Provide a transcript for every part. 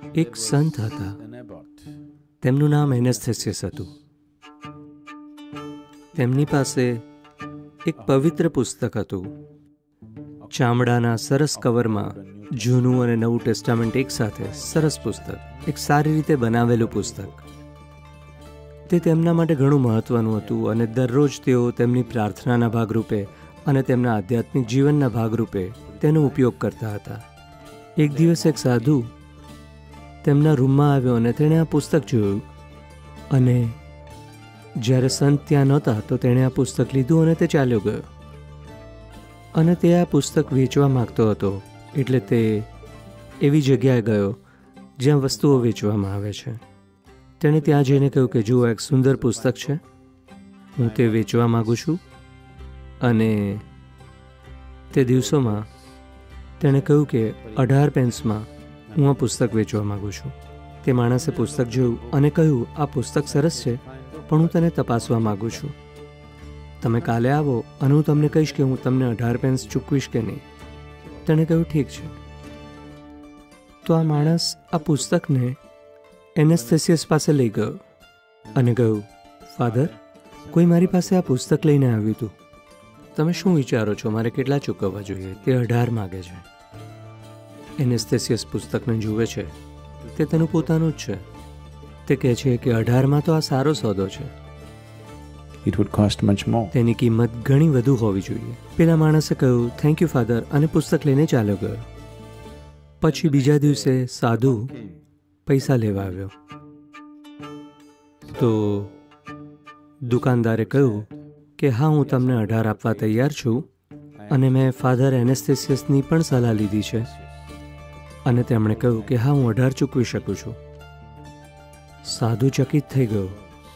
એક સંત હતા. તેમનું નામ એનેસ્થેસિયસ હતું. તેમની પાસે એક પવિત્ર પુસ્તક હતું. ચામડાના સરસ કવરમાં જૂનું અને નવું ટેસ્ટામેન્ટ એક સાથે. સરસ પુસ્તક, એક સારી રીતે બનાવેલું પુસ્તક. તે તેમના માટે ઘણું મહત્વનું હતું અને દરરોજ તેઓ તેમની પ્રાર્થનાના ભાગરૂપે અને તેમના આધ્યાત્મિક જીવનના ભાગરૂપે તેનો ઉપયોગ કરતા હતા. એક દિવસ એક સાધુ તેમના રૂમમાં આવ્યો અને તેણે આ પુસ્તક જોયું. અને જ્યારે સંત ત્યાં નહોતા તો તેણે આ પુસ્તક લીધું અને તે ચાલ્યો ગયો. અને તે આ પુસ્તક વેચવા માગતો હતો. એટલે તે એવી જગ્યાએ ગયો જ્યાં વસ્તુઓ વેચવામાં આવે છે. તેણે ત્યાં જઈને કહ્યું કે જુઓ, એક સુંદર પુસ્તક છે, હું તે વેચવા માગું છું. અને તે દિવસોમાં તેણે કહ્યું કે 18 પેન્સમાં હું આ પુસ્તક વેચવા માગું છું. તે માણસે પુસ્તક જોયું અને કહ્યું, આ પુસ્તક સરસ છે, પણ હું તને તપાસવા માગું છું. તમે કાલે આવો અને હું તમને કહીશ કે હું તમને 18 પેન્સ ચૂકવીશ કે નહીં. તેણે કહ્યું, ઠીક છે. તો આ માણસ આ પુસ્તકને એનેસ્થેસિયસ પાસે લઈ ગયો અને કહ્યું, ફાધર, કોઈ મારી પાસે આ પુસ્તક લઈને આવ્યું હતું. તમે શું વિચારો છો, મારે કેટલા ચૂકવવા જોઈએ? તે 18 માગે છે. એનેસ્થેસિયસ પુસ્તકને જુએ છે. તે તેનું પોતાનું જ છે. તે કહે છે કે 18માં તો આ સારો સોદો છે. It would cost much more. તેની કિંમત ઘણી વધુ હોવી જોઈએ. પેલા માણસે કહ્યું, થેન્ક યુ ફાધર, અને પુસ્તક લઈને ચાલ્યો ગયો. પછી બીજા દિવસે સાધુ પૈસા લેવા આવ્યો. તો દુકાનદારે કહ્યું કે હા, હું તમને 18 આપવા તૈયાર છું અને મેં ફાધર એનેસ્થેસિયસની પણ સલાહ લીધી છે. અને તેમણે કહ્યું કે હા, હું 18 ચૂકવી શકું છું. સાધુ ચકિત થઈ ગયો.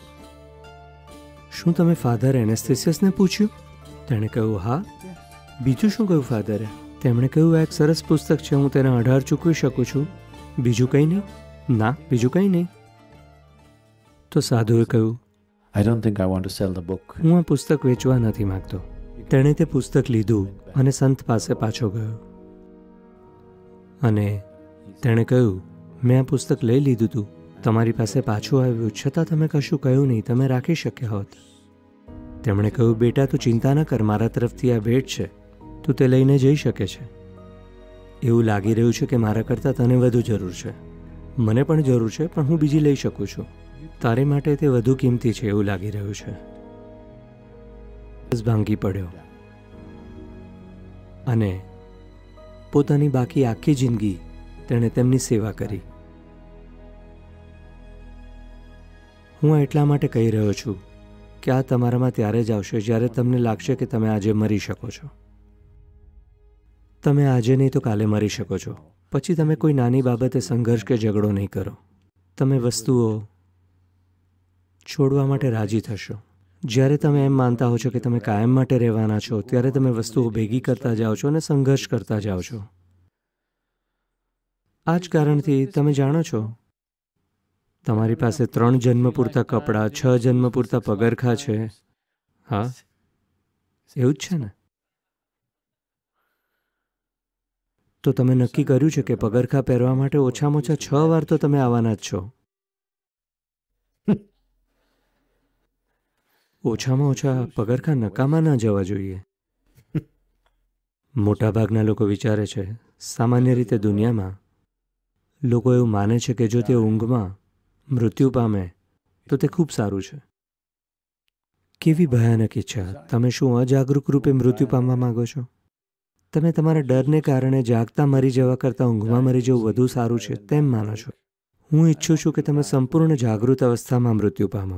શું તમે ફાધર એનેસ્થેસિયસને પૂછ્યું? તેણે કહ્યું, હા. બીજું શું કહ્યું ફાધરે? તેમણે કહ્યું, આ એક સરસ પુસ્તક છે, હું તેને 18 ચૂકવી શકું છું. બીજું કંઈ નહીં? ના, બીજું કંઈ નહીં. તો સાધુએ કહ્યું, I don't think I want to sell the book. હું આ પુસ્તક વેચવા નથી માગતો. તેણે તે પુસ્તક લીધું અને સંત પાસે પાછો ગયો. અને તેણે કહ્યું, મેં આ પુસ્તક લઈ લીધું હતું, તમારી પાસે પાછું આવ્યું, છતાં તમે કશું કહ્યું નહીં, તમે રાખી શક્યા હોત. તેમણે કહ્યું, બેટા, તું ચિંતા ન કર, મારા તરફથી આ ભેટ છે, તું તે લઈને જઈ શકે છે. એવું લાગી રહ્યું છે કે મારા કરતાં તને વધુ જરૂર છે. મને પણ જરૂર છે, પણ હું બીજી લઈ શકું છું. તારે માટે તે વધુ કિંમતી છે એવું લાગી રહ્યું છે. ભાંગી પડ્યો અને પોતાની બાકી આખી જિંદગી તેણે તેમની સેવા કરી. હું એટલા માટે કહી રહ્યો છું કે આ તમારામાં ત્યારે જ આવશે જ્યારે તમને લાગશે કે તમે આજે મરી શકો છો. તમે આજે નહીં તો કાલે મરી શકો છો. પછી તમે કોઈ નાની બાબતે સંઘર્ષ કે ઝઘડો નહીં કરો. તમે વસ્તુઓ છોડવા માટે રાજી થશો. જ્યારે તમે એમ માનતા હો છો કે તમે કાયમ માટે રહેવાના છો, ત્યારે તમે વસ્તુઓ ભેગી કરતા જાઓ છો અને સંઘર્ષ કરતા જાઓ છો. આ જ કારણથી તમે જાણો છો, તમારી પાસે 3 જન્મ પૂરતા કપડાં, 6 જન્મ પૂરતા પગરખાં છે. હા, એવું જ છે ને? તો તમે નક્કી કર્યું છે કે પગરખાં પહેરવા માટે ઓછામાં ઓછા 6 વાર તો તમે આવવાના જ છો. ઓછામાં ઓછા પગરખાં નકામા ન જવા જોઈએ. મોટાભાગના લોકો વિચારે છે, સામાન્ય રીતે દુનિયામાં લોકો એવું માને છે કે જો તે ઊંઘમાં મૃત્યુ પામે તો તે ખૂબ સારું છે. કેવી ભયાનક ઈચ્છા! તમે શું અજાગૃત રૂપે મૃત્યુ પામવા માંગો છો? તમે તમારા ડરને કારણે જાગતા મરી જવા કરતાં ઊંઘમાં મરી જવું વધુ સારું છે તેમ માનો છો. હું ઈચ્છું છું કે તમે સંપૂર્ણ જાગૃત અવસ્થામાં મૃત્યુ પામો.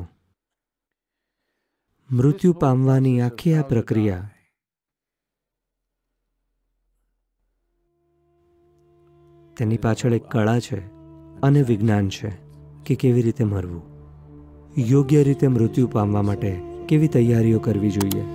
મૃત્યુ પામવાની આખી આ પ્રક્રિયા તેની પાછળ એક કળા છે અને વિજ્ઞાન છે કે કેવી રીતે મરવું. યોગ્ય રીતે મૃત્યુ પામવા માટે કેવી તૈયારીઓ કરવી જોઈએ.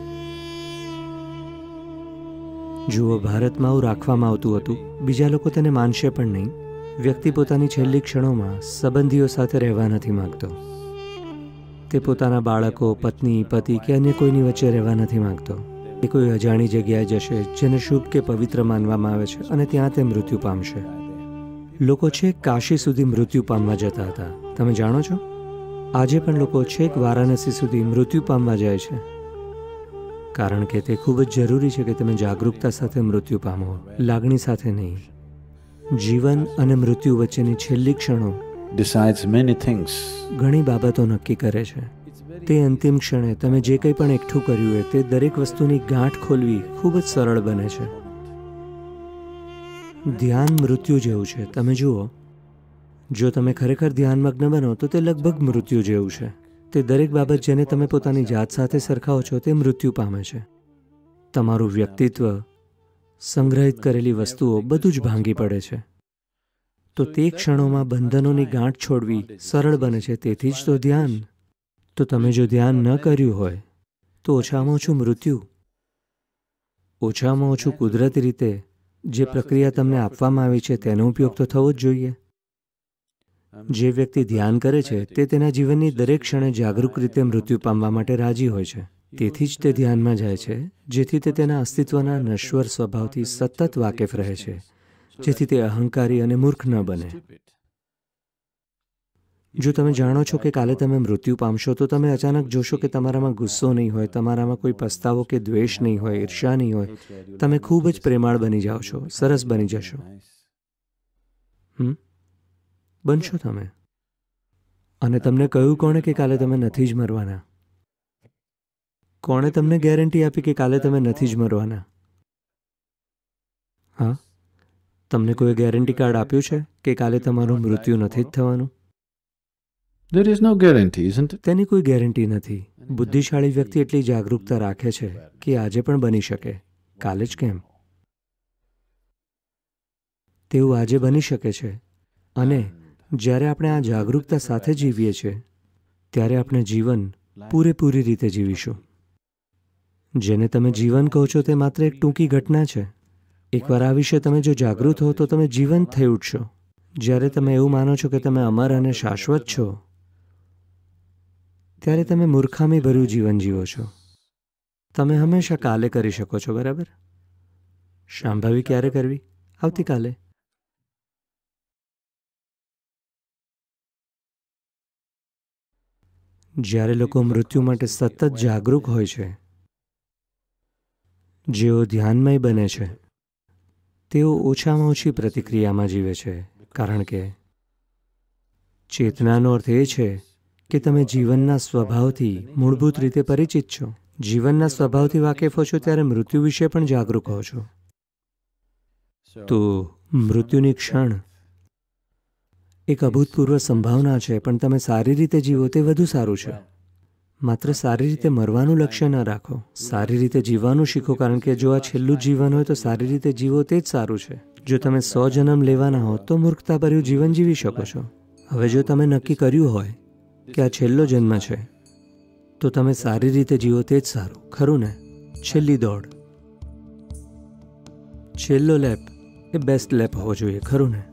જુઓ, ભારતમાં આવું રાખવામાં આવતું હતું. બીજા લોકો તેને માનશે પણ નહીં. વ્યક્તિ પોતાની છેલ્લી ક્ષણોમાં સંબંધીઓ સાથે રહેવા નથી માગતો. તે પોતાના બાળકો, પત્ની, પતિ કે અન્ય કોઈની વચ્ચે રહેવા નથી માગતો. એ કોઈ અજાણી જગ્યાએ જશે જેને શુભ કે પવિત્ર માનવામાં આવે છે અને ત્યાં તે મૃત્યુ પામશે. લોકો છેક કાશી સુધી મૃત્યુ પામવા જતા હતા. તમે જાણો છો, આજે પણ લોકો છેક વારાણસી સુધી મૃત્યુ પામવા જાય છે, કારણ કે તે ખૂબ જ જરૂરી છે કે તમે જાગૃતતા સાથે મૃત્યુ પામો, લાગણી સાથે નહીં. જીવન અને મૃત્યુ વચ્ચેની છેલ્લી ક્ષણો decides many things. ઘણી બાબતો નક્કી કરે છે. તે અંતિમ ક્ષણે તમે જે કંઈ પણ એકઠું કર્યું હોય તે દરેક વસ્તુની ગાંઠ ખોલવી ખૂબ જ સરળ બને છે. ધ્યાન મૃત્યુ જેવું છે. તમે જુઓ, જો તમે ખરેખર ધ્યાનમગ્ન બનો તો તે લગભગ મૃત્યુ જેવું છે. તે દરેક બાબત જેને તમે પોતાની જાત સાથે સરખાવો છો તે મૃત્યુ પામે છે. તમારું વ્યક્તિત્વ, સંગ્રહિત કરેલી વસ્તુઓ બધું જ ભાંગી પડે છે. તો તે ક્ષણોમાં બંધનોની ગાંઠ છોડવી સરળ બને છે. તેથી જ તો ધ્યાન. તો તમે જો ધ્યાન ન કર્યું હોય તો ઓછામાં ઓછું મૃત્યુ, ઓછામાં ઓછું કુદરતી રીતે જે પ્રક્રિયા તમને આપવામાં આવી છે તેનો ઉપયોગ તો થવો જ જોઈએ. જે વ્યક્તિ ધ્યાન કરે છે તે તેના જીવનની દરેક ક્ષણે જાગૃત રીતે મૃત્યુ પામવા માટે રાજી હોય છે. તેથી જ તે ધ્યાનમાં જાય છે, જેથી તે તેના અસ્તિત્વના નશ્વર સ્વભાવથી સતત વાકેફ રહે છે, જેથી તે અહંકારી અને મૂર્ખ ન બને. જો તમે જાણો છો કે કાલે તમે મૃત્યુ પામશો તો તમે અચાનક જોશો કે તમારામાં ગુસ્સો નહીં હોય, તમારામાં કોઈ પસ્તાવો કે દ્વેષ નહીં હોય, ઈર્ષ્યા નહીં હોય. તમે ખૂબ જ પ્રેમાળ બની જાઓ છો, સરસ બની જશો. બનશો તમે. અને તમને કહ્યું કોણે કે કાલે તમે નથી જ મરવાના? કોણે તમને ગેરંટી આપી કે કાલે તમે નથી જ મરવાના? હા, તમને કોઈ ગેરંટી કાર્ડ આપ્યું છે કે કાલે તમારું મૃત્યુ નથી જ થવાનું? There is no guarantee, isn't it? તેની કોઈ ગેરંટી નથી. બુદ્ધિશાળી વ્યક્તિ એટલી જાગૃતતા રાખે છે કે આજે પણ બની શકે, કાલે જ કેમ? તેવું આજે બની શકે છે. અને જ્યારે આપણે આ જાગૃતતા સાથે જીવીએ છીએ ત્યારે આપણે જીવન પૂરેપૂરી રીતે જીવીશું. જેને તમે જીવન કહો છો તે માત્ર એક ટૂંકી ઘટના છે. એકવાર આ વિશે તમે જો જાગૃત હો તો તમે જીવંત થઈ ઉઠશો. જ્યારે તમે એવું માનો છો કે તમે અમર અને શાશ્વત છો ત્યારે તમે મૂર્ખામી ભર્યું જીવન જીવો છો. તમે હંમેશા કાલે કરી શકો છો, બરાબર? શાંભવી ક્યારે કરવી? આવતીકાલે. જ્યારે લોકો મૃત્યુ માટે સતત જાગૃત હોય છે, જેઓ ધ્યાનમય બને છે, તેઓ ઓછામાં ઓછી પ્રતિક્રિયામાં જીવે છે, કારણ કે ચેતનાનો અર્થ એ છે કે તમે જીવનના સ્વભાવથી મૂળભૂત રીતે પરિચિત છો. જીવનના સ્વભાવથી વાકેફ હો છો ત્યારે મૃત્યુ વિશે પણ જાગૃત હો છો. તો મૃત્યુની ક્ષણ એક અભૂતપૂર્વ સંભાવના છે, પણ તમે સારી રીતે જીવો તે વધુ સારું છે. માત્ર સારી રીતે મરવાનું લક્ષ્ય ન રાખો, સારી રીતે જીવવાનું શીખો, કારણ કે જો આ છેલ્લું જીવન હોય તો સારી રીતે જીવો તે જ સારું છે. જો તમે 100 જન્મ લેવાના હો તો મૂર્ખતાભર્યું જીવન જીવી શકો છો. હવે જો તમે નક્કી કર્યું હોય કે આ છેલ્લો જન્મ છે તો તમે સારી રીતે જીવો તે જ સારું, ખરું ને? છેલ્લી દોડ, છેલ્લો લેપ એ બેસ્ટ લેપ હોવો જોઈએ, ખરું ને?